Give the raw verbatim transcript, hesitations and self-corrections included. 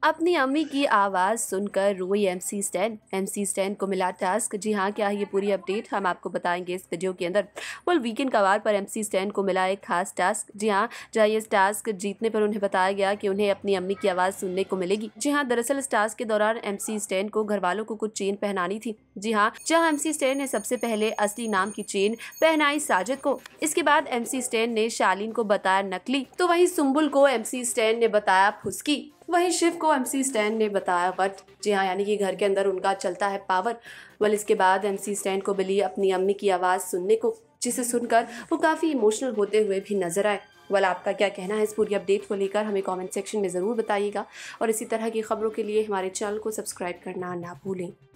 अपनी अम्मी की आवाज़ सुनकर रोई एमसी स्टैन। एमसी स्टैन को मिला टास्क। जी हाँ, क्या है ये पूरी अपडेट हम आपको बताएंगे इस वीडियो के अंदर। वेल, वीकेंड का वार पर एमसी स्टैन को मिला एक खास टास्क। जी हाँ, जहाँ ये टास्क जीतने पर उन्हें बताया गया कि उन्हें अपनी अम्मी की आवाज़ सुनने को मिलेगी। जी हाँ, दरअसल इस टास्क के दौरान एमसी स्टैन को घर वालों को कुछ चेन पहनानी थी। जी हाँ, जहाँ एमसी स्टैन ने सबसे पहले असली नाम की चेन पहनाई साजिद को। इसके बाद एमसी स्टैन ने शालीन को बताया नकली, तो वहीं सुम्बुल को एमसी स्टैन ने बताया फुसकी, वहीं शिव को एमसी स्टैन ने बताया वट। जी हाँ, यानी कि घर के अंदर उनका चलता है पावर। वेल, इसके बाद एमसी स्टैन को मिली अपनी अम्मी की आवाज़ सुनने को, जिसे सुनकर वो काफ़ी इमोशनल होते हुए भी नजर आए। वेल, आपका क्या कहना है इस पूरी अपडेट को लेकर, हमें कमेंट सेक्शन में ज़रूर बताइएगा और इसी तरह की खबरों के लिए हमारे चैनल को सब्सक्राइब करना ना भूलें।